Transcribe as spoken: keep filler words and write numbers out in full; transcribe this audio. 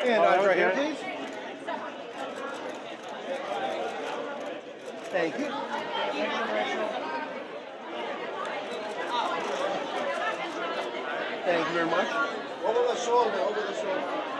And eyes right here, please. Thank you. Thank you very much. Over the shoulder, over the shoulder.